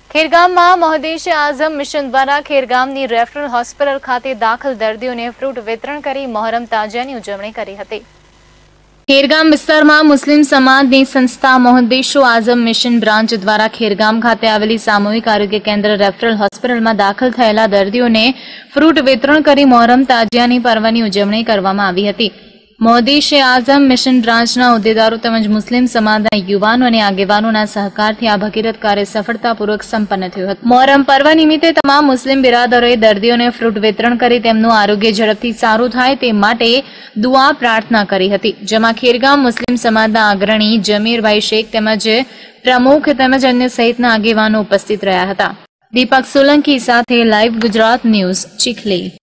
ખેરગામમાં મોહદ્દેશ Azam mission દ્વારા ખેરગામની referral hospital ખાતે દાખલ દર્દીઓને ફ્રૂટ વિતરણ કરી મોહરમ તાજિયાની ઉજવણી કરી હતી। ખેરગામ વિસ્તારમાં મુસ્લિમ સમાજની સંસ્થા મોહદ્દેશ આઝમ મિશન બ્રાન્ચ દ્વારા ખેરગામ ખાતે આવેલી સામૂહિક આરોગ્ય કેન્દ્ર રેફરલ હોસ્પિટલમાં દાખલ થયેલા દર્દીઓને ફ્રૂટ વિતરણ કરી મોહરમ તાજિયાની પર્વની ઉજવણી કરવામાં આવી હતી। મોહદ્દેશ આઝમ મિશન બ્રાન્ચના હોદ્દેદારો તેમજ મુસ્લિમ સમાજના યુવાનો અને આગેવાનોના સહકારથી આ ભગીરથ કાર્ય સફળતાપૂર્વક સંપન્ન થયું હતું। મોહરમ પર્વ નિમિત્તે તમામ મુસ્લિમ બિરાદરોએ દર્દીઓને ફ્રૂટ વિતરણ કરી તેમનું આરોગ્ય ઝડપથી સારું થાય તે માટે દુઆ પ્રાર્થના કરી હતી, જેમાં ખેરગામ મુસ્લિમ સમાજના અગ્રણી જમીરભાઈ શેખ તેમજ પ્રમુખ તેમજ અન્ય સહિતના આગેવાનો ઉપસ્થિત રહ્યા હતા। દીપક સોલંકી સાથે લાઈવ ગુજરાત ન્યૂઝ, ચીખલી।